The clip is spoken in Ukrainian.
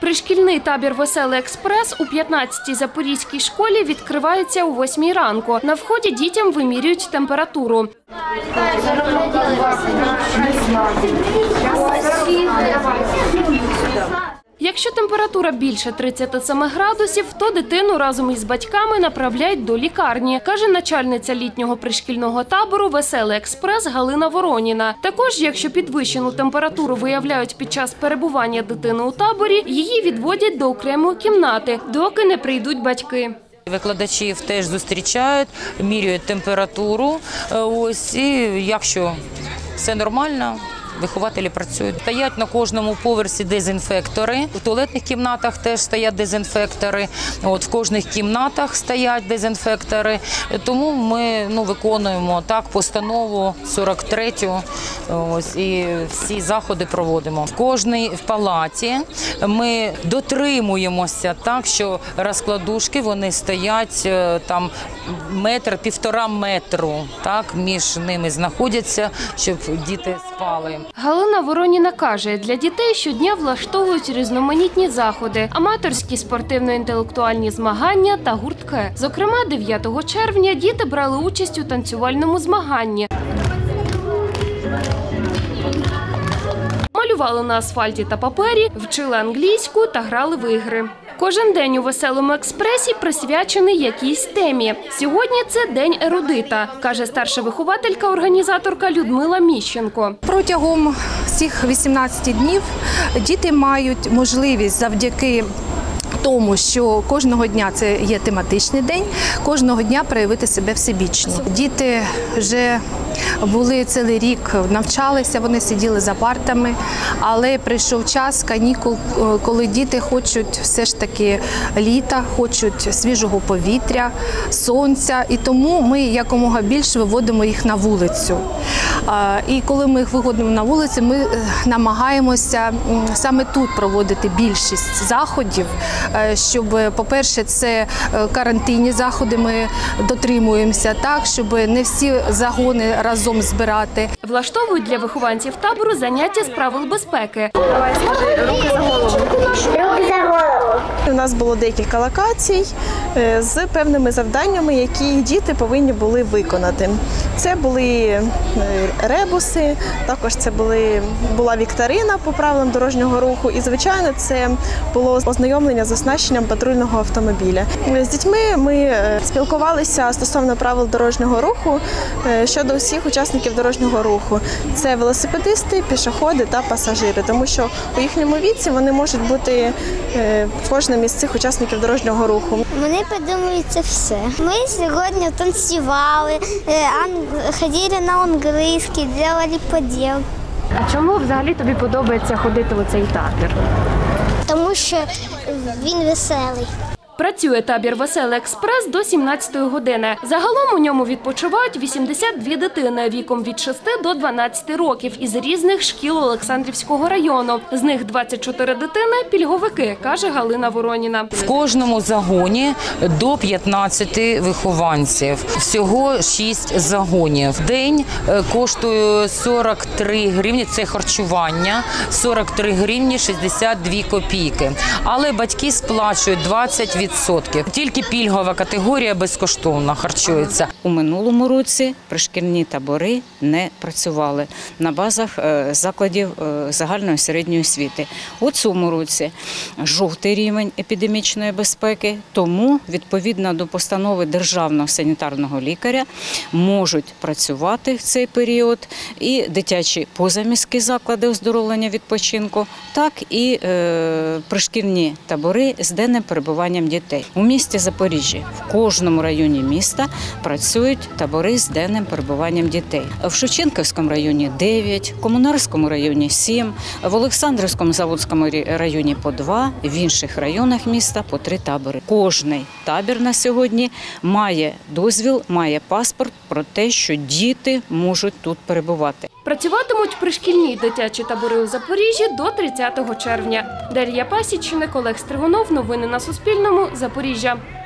Пришкільний табір «Веселий експрес» у 15-й Запорізькій школі відкривається о 8-й ранку. На вході дітям вимірюють температуру. Якщо температура більше 37 градусів, то дитину разом із батьками направляють до лікарні, каже начальниця літнього пришкільного табору «Веселий експрес» Галина Вороніна. Також, якщо підвищену температуру виявляють під час перебування дитини у таборі, її відводять до окремої кімнати, доки не прийдуть батьки. Викладачів теж зустрічають, міряють температуру, і якщо все нормально, вихователі працюють. Стоять на кожному поверсі дезінфектори, в туалетних кімнатах теж стоять дезінфектори, в кожних кімнатах стоять дезінфектори. Тому ми виконуємо постанову 43-ю і всі заходи проводимо. В кожній палаті ми дотримуємося так, що розкладушки вони стоять там метр-півтора метру, між ними знаходяться, щоб діти спали. Галина Вороніна каже, для дітей щодня влаштовують різноманітні заходи, аматорські спортивно-інтелектуальні змагання та гуртки. Зокрема, 9 червня діти брали участь у танцювальному змаганні. Малювали на асфальті та папері, вчили англійську та грали в ігри. Кожен день у «Веселому експресі» присвячений якійсь темі. Сьогодні це День ерудита, каже старша вихователька-організаторка Людмила Міщенко. Протягом цих 18 днів діти мають можливість завдяки тому, що кожного дня це є тематичний день, кожного дня проявити себе всебічно. Діти вже були цілий рік, навчалися, вони сиділи за партами, але прийшов час канікул, коли діти хочуть все ж таки літа, хочуть свіжого повітря, сонця, і тому ми якомога більше виводимо їх на вулицю. І коли ми їх виводимо на вулицю, ми намагаємося саме тут проводити більшість заходів, щоб, по-перше, це карантинні заходи, ми дотримуємося так, щоб не всі загони разом збирати. Влаштовують для вихованців табору заняття з правил безпеки. Руки за голову. Руки за голову. У нас було декілька локацій з певними завданнями, які діти повинні були виконати. Це були ребуси, також це була вікторина по правилам дорожнього руху і, звичайно, це було ознайомлення з оснащенням патрульного автомобіля. З дітьми ми спілкувалися стосовно правил дорожнього руху щодо всіх учасників дорожнього руху. Це велосипедисти, пішоходи та пасажири, тому що у їхньому віці вони можуть бути кожним із цих учасників дорожнього руху. Мені подобається все. Ми сьогодні танцювали, ходили на англійський, робили поділки. А чому взагалі тобі подобається ходити у цей табір? Тому що він веселий. Працює табір «Веселий експрес» до 17-ї години. Загалом у ньому відпочивають 82 дитини віком від 6 до 12 років із різних шкіл Олександрівського району. З них 24 дитини – пільговики, каже Галина Вороніна. В кожному загоні до 15 вихованців. Всього 6 загонів. День коштує 43 гривні, це харчування, 43 гривні 62 копійки. Але батьки сплачують 20%. Тільки пільгова категорія безкоштовно харчується. У минулому році пришкільні табори не працювали на базах закладів загальної середньої освіти. У цьому році жовтий рівень епідемічної безпеки, тому відповідно до постанови державного санітарного лікаря можуть працювати в цей період і дитячі позаміські заклади оздоровлення відпочинку, так і пришкільні табори з денним перебуванням дітей. У місті Запоріжжя в кожному районі міста працюють табори з денним перебуванням дітей. В Шевченківському районі 9, в Комунарському районі 7, в Олександрівському Заводському районі по 2, в інших районах міста по 3 табори. Кожний табір на сьогодні має дозвіл, має паспорт про те, що діти можуть тут перебувати. Працюватимуть пришкільні дитячі табори у Запоріжжі до 30 червня. Дар'я Пасічник, Олег Стригунов. Новини на Суспільному. Запоріжжя.